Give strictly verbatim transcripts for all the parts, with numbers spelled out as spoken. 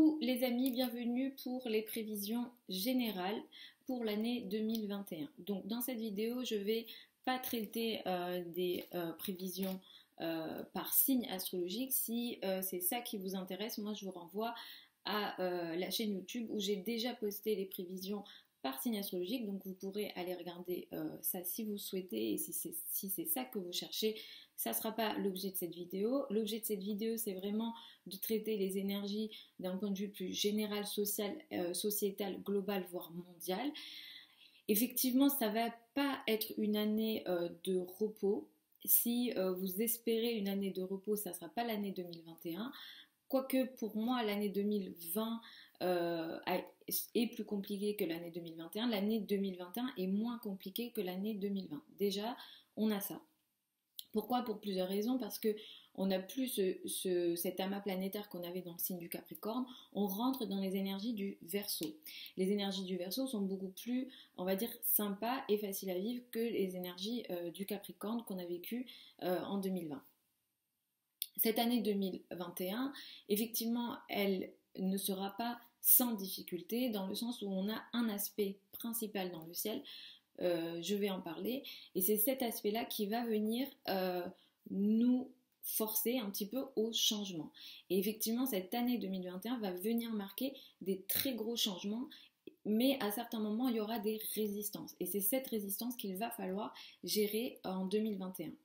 Coucou les amis, bienvenue pour les prévisions générales pour l'année deux mille vingt et un. Donc dans cette vidéo, je vais pas traiter euh, des euh, prévisions euh, par signe astrologique. Si euh, c'est ça qui vous intéresse, moi je vous renvoie à euh, la chaîne YouTube où j'ai déjà posté les prévisions par signe astrologique, donc vous pourrez aller regarder euh, ça si vous souhaitez, et si c'est si c'est ça que vous cherchez, ça ne sera pas l'objet de cette vidéo. L'objet de cette vidéo, c'est vraiment de traiter les énergies d'un point de vue plus général, social, euh, sociétal, global, voire mondial. Effectivement, ça ne va pas être une année euh, de repos. Si euh, vous espérez une année de repos, ça ne sera pas l'année deux mille vingt et un. Quoique pour moi, l'année deux mille vingt euh, est plus compliquée que l'année deux mille vingt et un. L'année deux mille vingt et un est moins compliquée que l'année deux mille vingt. Déjà, on a ça. Pourquoi? Pour plusieurs raisons. Parce que on n'a plus ce, ce, cet amas planétaire qu'on avait dans le signe du Capricorne. On rentre dans les énergies du Verseau. Les énergies du Verseau sont beaucoup plus, on va dire, sympas et faciles à vivre que les énergies euh, du Capricorne qu'on a vécues euh, en deux mille vingt. Cette année deux mille vingt et un, effectivement, elle ne sera pas sans difficulté, dans le sens où on a un aspect principal dans le ciel, euh, je vais en parler, et c'est cet aspect-là qui va venir euh, nous forcer un petit peu au changement. Et effectivement, cette année deux mille vingt et un va venir marquer des très gros changements, mais à certains moments, il y aura des résistances, et c'est cette résistance qu'il va falloir gérer en deux mille vingt et un.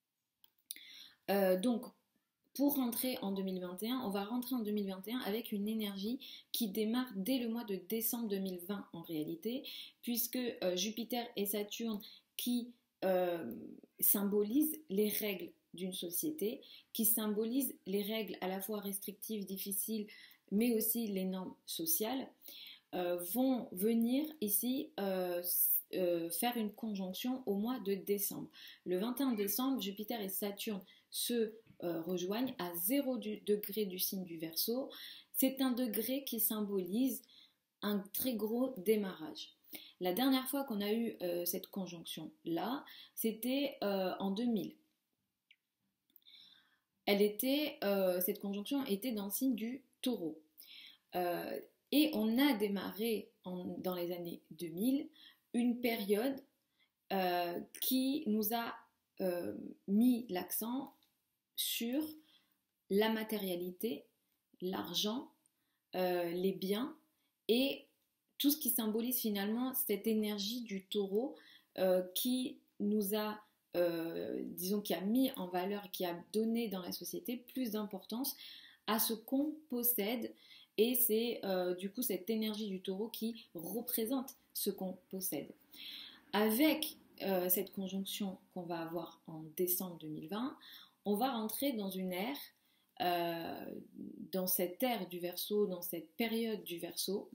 Euh, donc, Pour rentrer en deux mille vingt et un, on va rentrer en deux mille vingt et un avec une énergie qui démarre dès le mois de décembre deux mille vingt en réalité, puisque euh, Jupiter et Saturne qui euh, symbolisent les règles d'une société, qui symbolisent les règles à la fois restrictives, difficiles, mais aussi les normes sociales, euh, vont venir ici euh, euh, faire une conjonction au mois de décembre. Le vingt et un décembre, Jupiter et Saturne se Euh, rejoignent à zéro degré du signe du Verseau. C'est un degré qui symbolise un très gros démarrage. La dernière fois qu'on a eu euh, cette conjonction-là, c'était euh, en deux mille. Elle était, euh, cette conjonction était dans le signe du Taureau. Euh, et on a démarré en, dans les années deux mille une période euh, qui nous a euh, mis l'accent sur la matérialité, l'argent, euh, les biens et tout ce qui symbolise finalement cette énergie du taureau euh, qui nous a, euh, disons, qui a mis en valeur, qui a donné dans la société plus d'importance à ce qu'on possède, et c'est euh, du coup cette énergie du taureau qui représente ce qu'on possède. Avec euh, cette conjonction qu'on va avoir en décembre deux mille vingt, on va rentrer dans une ère, euh, dans cette ère du Verseau, dans cette période du Verseau,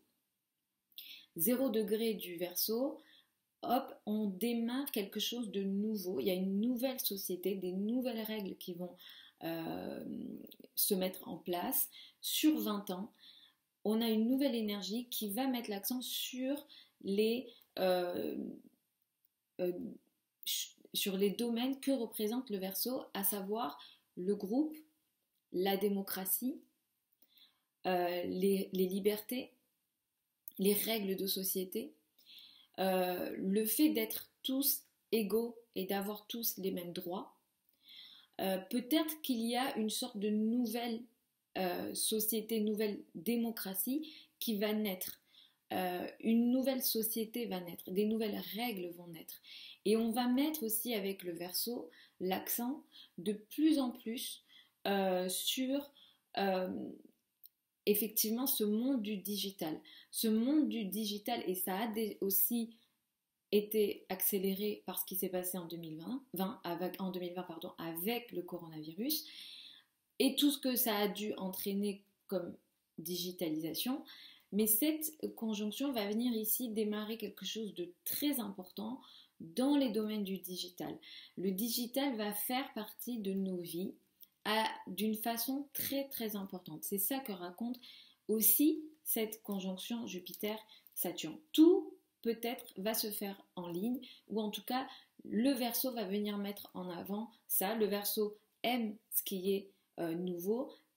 zéro degré du Verseau, hop, on démarre quelque chose de nouveau. Il y a une nouvelle société, des nouvelles règles qui vont euh, se mettre en place sur vingt ans. On a une nouvelle énergie qui va mettre l'accent sur les... Euh, euh, sur les domaines que représente le Verseau, à savoir le groupe, la démocratie, euh, les, les libertés, les règles de société, euh, le fait d'être tous égaux et d'avoir tous les mêmes droits. Euh, peut-être qu'il y a une sorte de nouvelle euh, société, nouvelle démocratie qui va naître. Euh, une nouvelle société va naître, des nouvelles règles vont naître. Et on va mettre aussi avec le Verseau l'accent de plus en plus euh, sur euh, effectivement ce monde du digital. Ce monde du digital, et ça a des, aussi été accéléré par ce qui s'est passé en deux mille vingt, vingt, avec, en deux mille vingt pardon, avec le coronavirus, et tout ce que ça a dû entraîner comme digitalisation. Mais cette conjonction va venir ici démarrer quelque chose de très important dans les domaines du digital. Le digital va faire partie de nos vies d'une façon très très importante. C'est ça que raconte aussi cette conjonction Jupiter-Saturne. Tout peut-être va se faire en ligne, ou en tout cas le Verseau va venir mettre en avant ça. Le Verseau aime ce qui est euh, nouveau,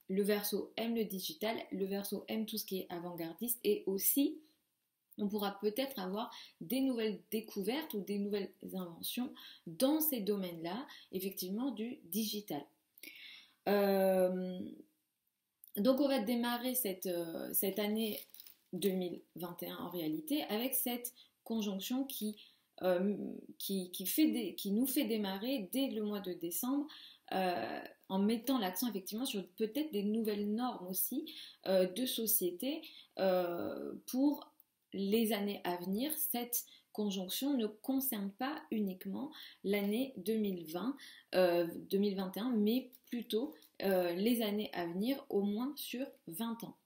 le Verseau aime le digital, le Verseau aime tout ce qui est avant-gardiste et aussi on pourra peut-être avoir des nouvelles découvertes ou des nouvelles inventions dans ces domaines-là, effectivement du digital. Euh, donc on va démarrer cette, euh, cette année deux mille vingt et un en réalité avec cette conjonction qui, euh, qui, qui, fait des, qui nous fait démarrer dès le mois de décembre euh, en mettant l'accent effectivement sur peut-être des nouvelles normes aussi euh, de société euh, pour les années à venir. Cette conjonction ne concerne pas uniquement l'année deux mille vingt, euh, deux mille vingt et un, mais plutôt euh, les années à venir, au moins sur vingt ans.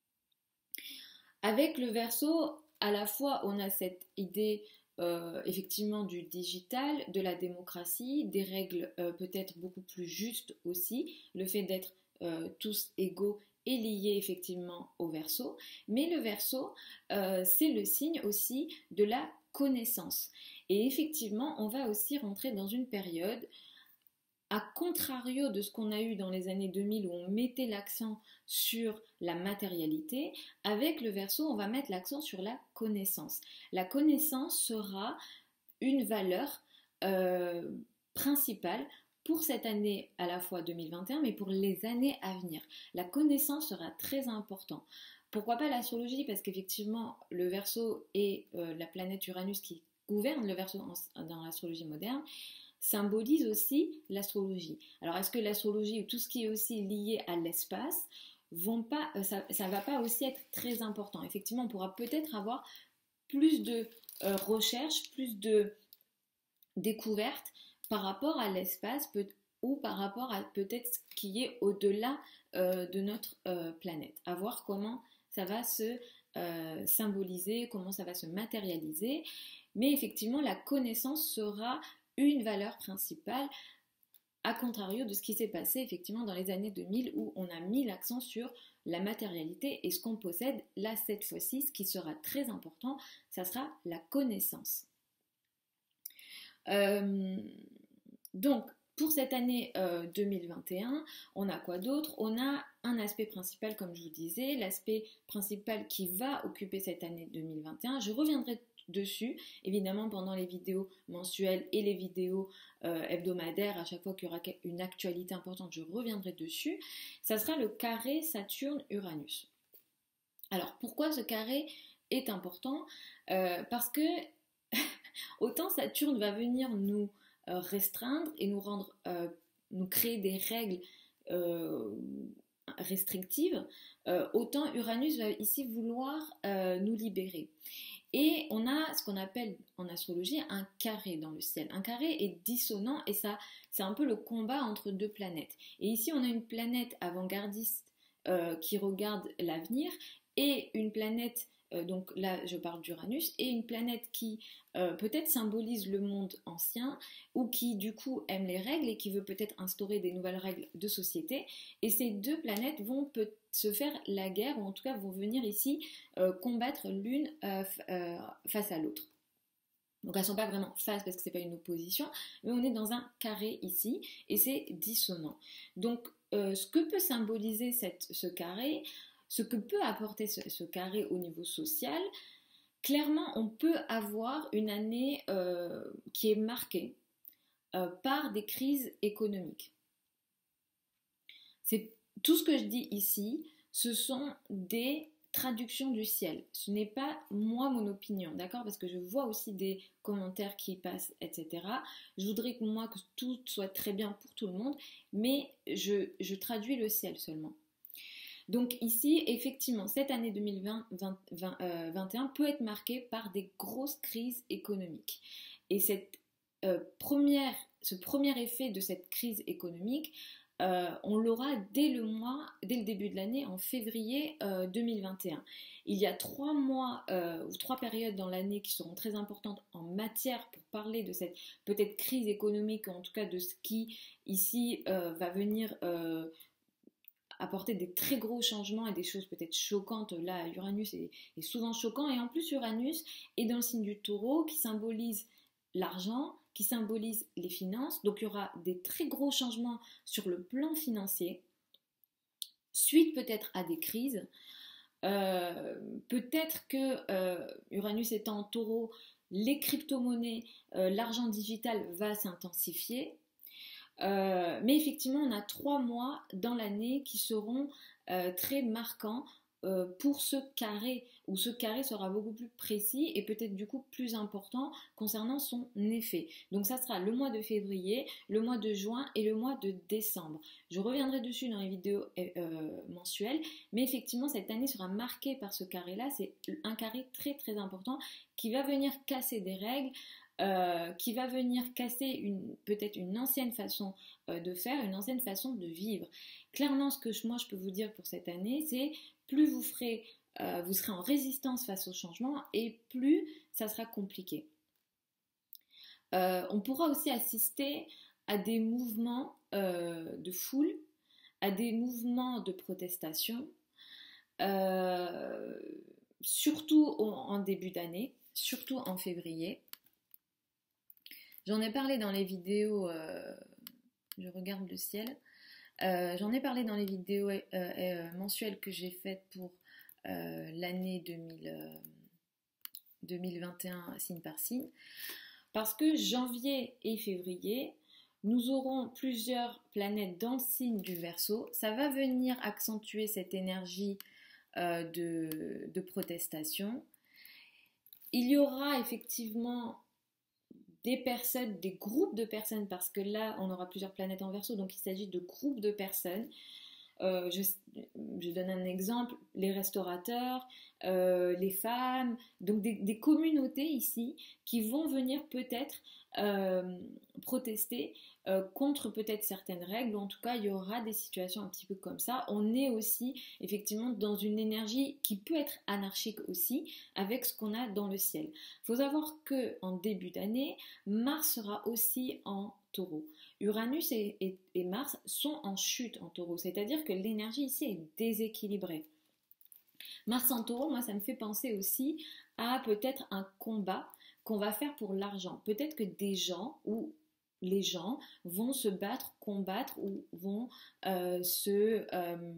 Avec le Verseau, à la fois, on a cette idée euh, effectivement du digital, de la démocratie, des règles euh, peut-être beaucoup plus justes aussi, le fait d'être euh, tous égaux est lié effectivement au Verseau, mais le Verseau, euh, c'est le signe aussi de la connaissance. Et effectivement, on va aussi rentrer dans une période, à contrario de ce qu'on a eu dans les années deux mille où on mettait l'accent sur la matérialité, avec le Verseau, on va mettre l'accent sur la connaissance. La connaissance sera une valeur euh, principale pour cette année à la fois deux mille vingt et un, mais pour les années à venir. La connaissance sera très importante. Pourquoi pas l'astrologie? Parce qu'effectivement, le Verseau et euh, la planète Uranus qui gouverne le Verseau dans l'astrologie moderne symbolise aussi l'astrologie. Alors, est-ce que l'astrologie ou tout ce qui est aussi lié à l'espace, vont pas, ça ne va pas aussi être très important? Effectivement, on pourra peut-être avoir plus de euh, recherches, plus de découvertes par rapport à l'espace peut, ou par rapport à peut-être ce qui est au-delà euh, de notre euh, planète. À voir comment ça va se euh, symboliser, comment ça va se matérialiser. Mais effectivement, la connaissance sera une valeur principale, à contrario de ce qui s'est passé effectivement dans les années deux mille où on a mis l'accent sur la matérialité et ce qu'on possède. Là, cette fois-ci, ce qui sera très important, ça sera la connaissance. Euh, donc, pour cette année euh, deux mille vingt et un, on a quoi d'autre? On a un aspect principal, comme je vous disais, l'aspect principal qui va occuper cette année deux mille vingt et un. Je reviendrai dessus, évidemment pendant les vidéos mensuelles et les vidéos euh, hebdomadaires, à chaque fois qu'il y aura une actualité importante, je reviendrai dessus. Ça sera le carré Saturne-Uranus. Alors, pourquoi ce carré est important? euh, Parce que autant Saturne va venir nous euh, restreindre et nous rendre, euh, nous créer des règles euh, restrictives, euh, autant Uranus va ici vouloir euh, nous libérer. Et on a ce qu'on appelle en astrologie un carré dans le ciel. Un carré est dissonant et ça, c'est un peu le combat entre deux planètes. Et ici, on a une planète avant-gardiste euh, qui regarde l'avenir et une planète, euh, donc là je parle d'Uranus, et une planète qui euh, peut-être symbolise le monde ancien ou qui du coup aime les règles et qui veut peut-être instaurer des nouvelles règles de société. Et ces deux planètes vont peut se faire la guerre, ou en tout cas vont venir ici euh, combattre l'une euh, euh, face à l'autre. Donc elles ne sont pas vraiment face parce que ce n'est pas une opposition, mais on est dans un carré ici et c'est dissonant. Donc euh, ce que peut symboliser cette, ce carré, ce que peut apporter ce, ce carré au niveau social, clairement on peut avoir une année euh, qui est marquée euh, par des crises économiques. C'est tout ce que je dis ici, ce sont des traductions du ciel. Ce n'est pas moi mon opinion, d'accord? Parce que je vois aussi des commentaires qui passent, et cetera. Je voudrais que moi que tout soit très bien pour tout le monde, mais je, je traduis le ciel seulement. Donc ici, effectivement, cette année deux mille vingt, vingt, vingt, euh, vingt et un peut être marquée par des grosses crises économiques. Et cette, euh, première, ce premier effet de cette crise économique, Euh, on l'aura dès le mois, dès le début de l'année, en février euh, deux mille vingt et un. Il y a trois mois euh, ou trois périodes dans l'année qui seront très importantes en matière pour parler de cette peut-être crise économique, en tout cas de ce qui ici euh, va venir euh, apporter des très gros changements et des choses peut-être choquantes. Là, Uranus est, est souvent choquant et en plus Uranus est dans le signe du Taureau qui symbolise l'argent, qui symbolise les finances. Donc il y aura des très gros changements sur le plan financier. suite peut-être à des crises. Euh, peut-être que euh, Uranus étant en taureau, les crypto-monnaies, euh, l'argent digital va s'intensifier. Euh, mais effectivement, on a trois mois dans l'année qui seront euh, très marquants euh, pour ce carré, où ce carré sera beaucoup plus précis et peut-être du coup plus important concernant son effet. Donc ça sera le mois de février, le mois de juin et le mois de décembre. Je reviendrai dessus dans les vidéos euh, mensuelles, mais effectivement cette année sera marquée par ce carré-là. C'est un carré très très important qui va venir casser des règles, Euh, qui va venir casser une, peut-être une ancienne façon euh, de faire, une ancienne façon de vivre. Clairement, ce que je, moi je peux vous dire pour cette année, c'est plus vous ferez, euh, vous serez en résistance face au changement et plus ça sera compliqué. Euh, on pourra aussi assister à des mouvements euh, de foule, à des mouvements de protestation, euh, surtout au, en début d'année, surtout en février. J'en ai parlé dans les vidéos, euh, je regarde le ciel, euh, j'en ai parlé dans les vidéos euh, euh, mensuelles que j'ai faites pour euh, l'année deux mille, euh, deux mille vingt et un, signe par signe, parce que janvier et février, nous aurons plusieurs planètes dans le signe du Verseau. Ça va venir accentuer cette énergie euh, de, de protestation. Il y aura effectivement des personnes, des groupes de personnes, parce que là, on aura plusieurs planètes en Verseau, donc il s'agit de groupes de personnes. Euh, je, je donne un exemple, les restaurateurs, euh, les femmes, donc des, des communautés ici qui vont venir peut-être euh, protester euh, contre peut-être certaines règles, ou en tout cas il y aura des situations un petit peu comme ça. On est aussi effectivement dans une énergie qui peut être anarchique aussi avec ce qu'on a dans le ciel. Il faut savoir qu'en début d'année, Mars sera aussi en Taureau. Uranus et, et, et Mars sont en chute en Taureau, c'est-à-dire que l'énergie ici est déséquilibrée. Mars en Taureau, moi ça me fait penser aussi à peut-être un combat qu'on va faire pour l'argent. Peut-être que des gens ou les gens vont se battre, combattre ou vont euh, se euh,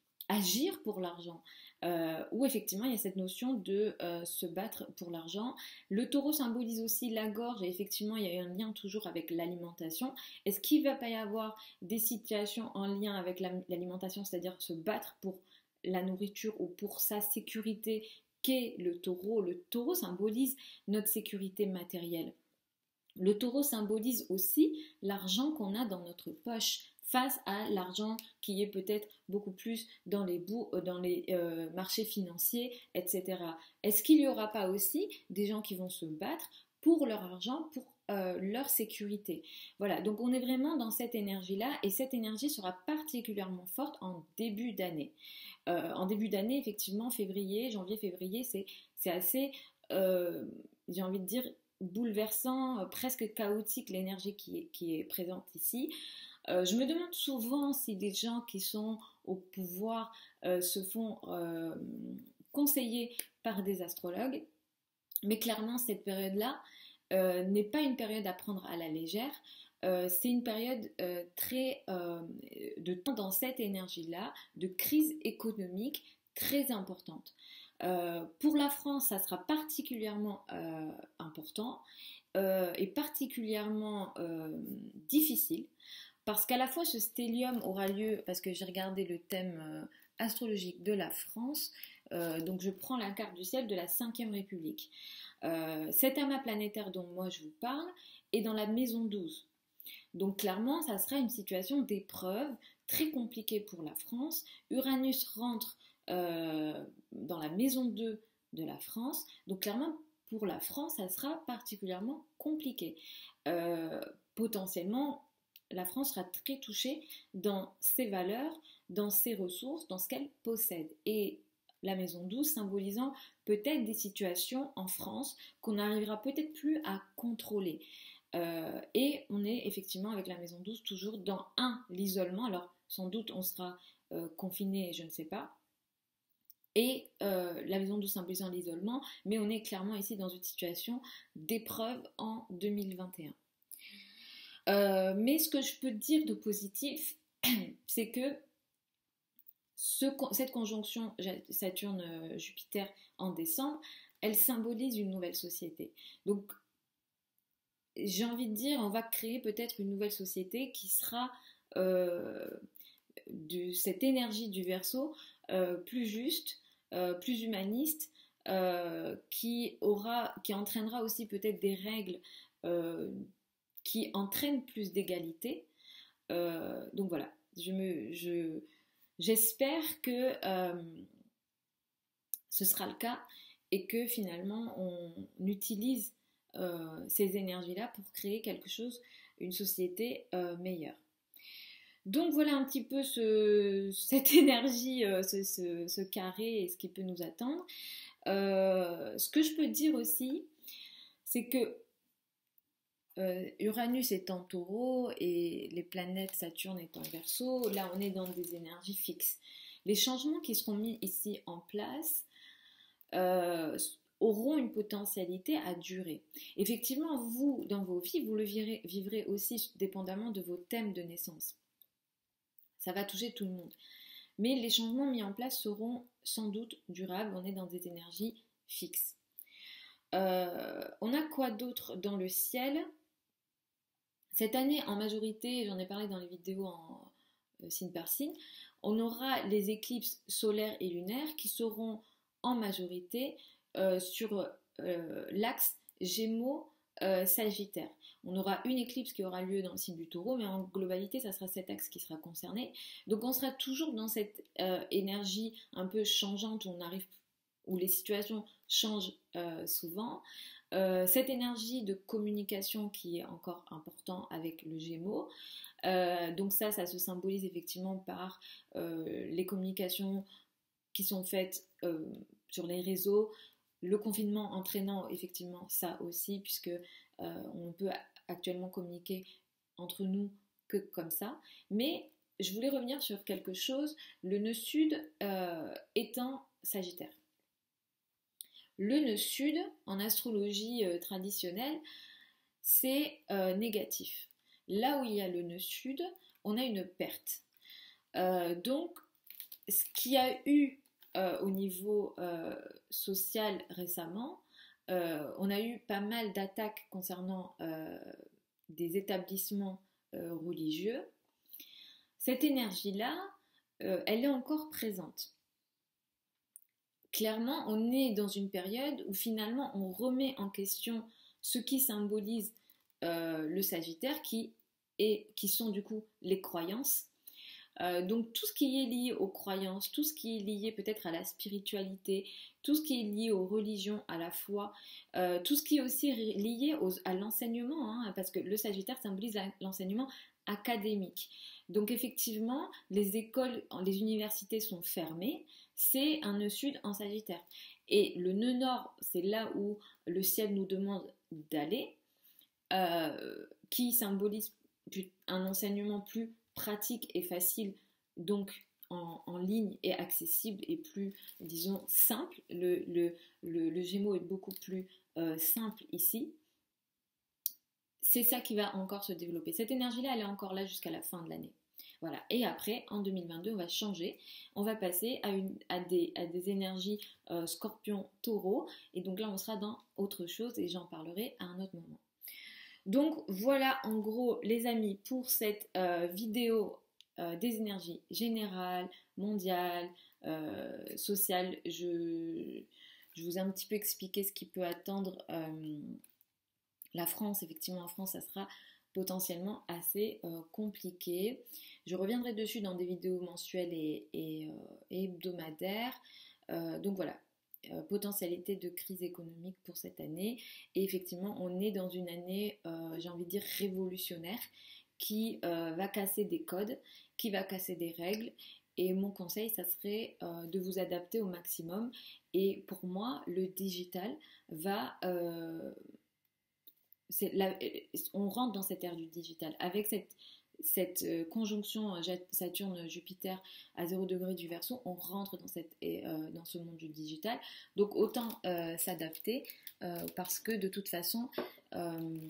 agir pour l'argent. Euh, où effectivement il y a cette notion de euh, se battre pour l'argent. Le taureau symbolise aussi la gorge et effectivement il y a un lien toujours avec l'alimentation. Est-ce qu'il ne va pas y avoir des situations en lien avec l'alimentation, c'est-à-dire se battre pour la nourriture ou pour sa sécurité qu'est le taureau? Le taureau symbolise notre sécurité matérielle. Le taureau symbolise aussi l'argent qu'on a dans notre poche face à l'argent qui est peut-être beaucoup plus dans les, bouts, dans les euh, marchés financiers, et cetera. Est-ce qu'il n'y aura pas aussi des gens qui vont se battre pour leur argent, pour euh, leur sécurité? Voilà, donc on est vraiment dans cette énergie-là et cette énergie sera particulièrement forte en début d'année. Euh, en début d'année, effectivement, février, janvier-février, c'est, c'est assez, euh, j'ai envie de dire, bouleversant, euh, presque chaotique l'énergie qui est, qui est présente ici. Euh, je me demande souvent si des gens qui sont au pouvoir euh, se font euh, conseiller par des astrologues, mais clairement cette période-là euh, n'est pas une période à prendre à la légère. Euh, c'est une période euh, très euh, de temps dans cette énergie-là, de crise économique très importante. Euh, pour la France, ça sera particulièrement euh, important euh, et particulièrement euh, difficile. Parce qu'à la fois ce stellium aura lieu, parce que j'ai regardé le thème euh, astrologique de la France, euh, donc je prends la carte du ciel de la cinquième République. Euh, cet amas planétaire dont moi je vous parle est dans la maison douze. Donc clairement, ça sera une situation d'épreuve très compliquée pour la France. Uranus rentre euh, dans la maison deux de la France, donc clairement pour la France, ça sera particulièrement compliqué. Euh, potentiellement, la France sera très touchée dans ses valeurs, dans ses ressources, dans ce qu'elle possède. Et la maison douze symbolisant peut-être des situations en France qu'on n'arrivera peut-être plus à contrôler. Euh, et on est effectivement avec la maison douze toujours dans un, l'isolement. Alors sans doute on sera euh, confiné, je ne sais pas. Et euh, la maison douze symbolisant l'isolement, mais on est clairement ici dans une situation d'épreuve en deux mille vingt et un. Euh, mais ce que je peux dire de positif, c'est que ce, cette conjonction Saturne-Jupiter en décembre, elle symbolise une nouvelle société. Donc, j'ai envie de dire, on va créer peut-être une nouvelle société qui sera euh, de cette énergie du Verseau euh, plus juste, euh, plus humaniste, euh, qui aura, qui entraînera aussi peut-être des règles euh, qui entraînent plus d'égalité. Euh, donc voilà, je me, je, j'espère que euh, ce sera le cas et que finalement on utilise euh, ces énergies-là pour créer quelque chose, une société euh, meilleure. Donc voilà un petit peu ce, cette énergie, euh, ce, ce, ce carré et ce qui peut nous attendre. Euh, ce que je peux dire aussi, c'est que euh, Uranus est en Taureau et les planètes Saturne est en Verseau, là on est dans des énergies fixes. Les changements qui seront mis ici en place euh, auront une potentialité à durer. Effectivement, vous, dans vos vies, vous le vivrez, vivrez aussi dépendamment de vos thèmes de naissance. Ça va toucher tout le monde. Mais les changements mis en place seront sans doute durables. On est dans des énergies fixes. Euh, on a quoi d'autre dans le ciel? Cette année, en majorité, j'en ai parlé dans les vidéos en euh, signe par signe, on aura les éclipses solaires et lunaires qui seront en majorité euh, sur euh, l'axe Gémeaux-Sagittaire. Euh, on aura une éclipse qui aura lieu dans le signe du Taureau, mais en globalité, ça sera cet axe qui sera concerné. Donc, on sera toujours dans cette euh, énergie un peu changeante où on arrive, où les situations changent euh, souvent. Euh, cette énergie de communication qui est encore important avec le Gémeaux. Euh, donc ça, ça se symbolise effectivement par euh, les communications qui sont faites euh, sur les réseaux, le confinement entraînant effectivement ça aussi, puisque euh, on peut actuellement communiquer entre nous que comme ça. Mais je voulais revenir sur quelque chose, le nœud sud euh, étant Sagittaire. Le nœud sud, en astrologie euh, traditionnelle, c'est euh, négatif. Là où il y a le nœud sud, on a une perte. Euh, donc, ce qu'il y a eu euh, au niveau euh, social récemment, euh, on a eu pas mal d'attaques concernant euh, des établissements euh, religieux. Cette énergie-là, euh, elle est encore présente. Clairement, on est dans une période où finalement on remet en question ce qui symbolise euh, le Sagittaire, qui, est, qui sont du coup les croyances. Euh, donc tout ce qui est lié aux croyances, tout ce qui est lié peut-être à la spiritualité, tout ce qui est lié aux religions, à la foi, euh, tout ce qui est aussi lié aux, à l'enseignement, hein, parce que le Sagittaire symbolise la, l'enseignement académique. Donc effectivement, les écoles, les universités sont fermées, c'est un nœud sud en Sagittaire. Et le nœud nord, c'est là où le ciel nous demande d'aller, euh, qui symbolise un enseignement plus pratique et facile, donc en, en ligne et accessible et plus, disons, simple. Le, le, le, le Gémeaux est beaucoup plus euh, simple ici. C'est ça qui va encore se développer. Cette énergie-là, elle est encore là jusqu'à la fin de l'année. Voilà. Et après, en deux mille vingt-deux, on va changer. On va passer à, une, à, des, à des énergies euh, scorpion-taureau. Et donc là, on sera dans autre chose et j'en parlerai à un autre moment. Donc voilà en gros les amis pour cette euh, vidéo euh, des énergies générales, mondiales, euh, sociales. Je, je vous ai un petit peu expliqué ce qui peut attendre euh, la France. Effectivement en France ça sera potentiellement assez euh, compliqué. Je reviendrai dessus dans des vidéos mensuelles et, et, euh, et hebdomadaires. Euh, donc voilà. Euh, potentialité de crise économique pour cette année et effectivement on est dans une année euh, j'ai envie de dire révolutionnaire qui euh, va casser des codes, qui va casser des règles et mon conseil ça serait euh, de vous adapter au maximum et pour moi le digital va euh, c'est la, on rentre dans cette ère du digital avec cette cette euh, conjonction Saturne-Jupiter à zéro degré du Verseau, on rentre dans, cette, euh, dans ce monde du digital. Donc autant euh, s'adapter euh, parce que de toute façon, euh,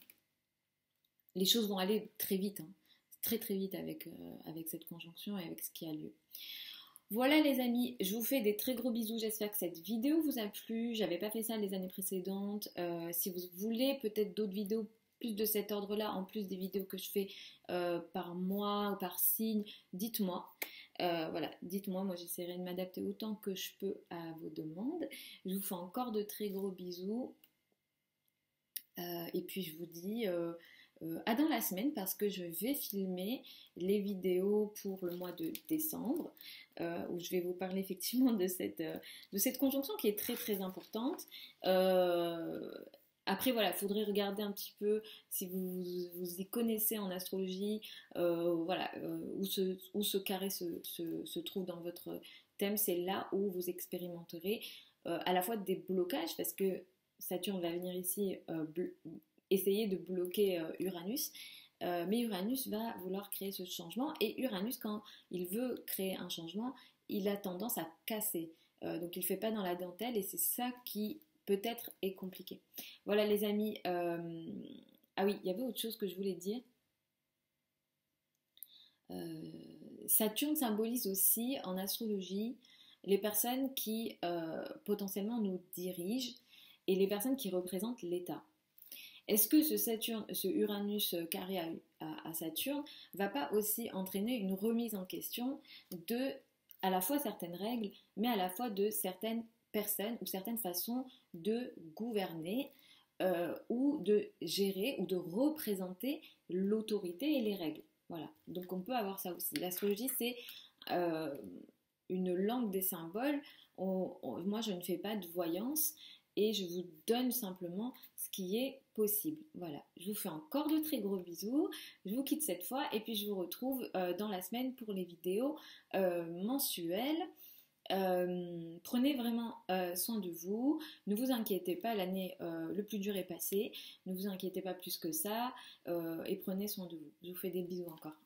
les choses vont aller très vite, hein, très très vite avec, euh, avec cette conjonction et avec ce qui a lieu. Voilà les amis, je vous fais des très gros bisous, j'espère que cette vidéo vous a plu, j'avais pas fait ça les années précédentes. Euh, si vous voulez peut-être d'autres vidéos plus de cet ordre-là, en plus des vidéos que je fais euh, par mois ou par signe, dites-moi. Euh, voilà, dites-moi, moi j'essaierai de m'adapter autant que je peux à vos demandes. Je vous fais encore de très gros bisous. Euh, et puis je vous dis euh, euh, à dans la semaine parce que je vais filmer les vidéos pour le mois de décembre euh, où je vais vous parler effectivement de cette, euh, de cette conjonction qui est très très importante. Euh, après voilà, il faudrait regarder un petit peu si vous vous y connaissez en astrologie, euh, voilà, euh, où, ce, où ce carré se, se, se trouve dans votre thème, c'est là où vous expérimenterez euh, à la fois des blocages parce que Saturne va venir ici euh, essayer de bloquer euh, Uranus, euh, mais Uranus va vouloir créer ce changement et Uranus, quand il veut créer un changement, il a tendance à casser. Euh, donc il ne fait pas dans la dentelle et c'est ça qui peut-être est compliqué. Voilà les amis. Euh... Ah oui, il y avait autre chose que je voulais dire. Euh, Saturne symbolise aussi en astrologie les personnes qui euh, potentiellement nous dirigent et les personnes qui représentent l'État. Est-ce que ce, Saturne, ce Uranus carré à, à, à Saturne va pas aussi entraîner une remise en question de à la fois certaines règles, mais à la fois de certaines personnes ou certaines façons de gouverner euh, ou de gérer ou de représenter l'autorité et les règles. Voilà, donc on peut avoir ça aussi. L'astrologie, c'est euh, une langue des symboles. On, on, moi, je ne fais pas de voyance et je vous donne simplement ce qui est possible. Voilà, je vous fais encore de très gros bisous. Je vous quitte cette fois et puis je vous retrouve euh, dans la semaine pour les vidéos euh, mensuelles. Euh, prenez vraiment euh, soin de vous, ne vous inquiétez pas, l'année euh, le plus dur est passé, ne vous inquiétez pas plus que ça euh, et prenez soin de vous. Je vous fais des bisous encore.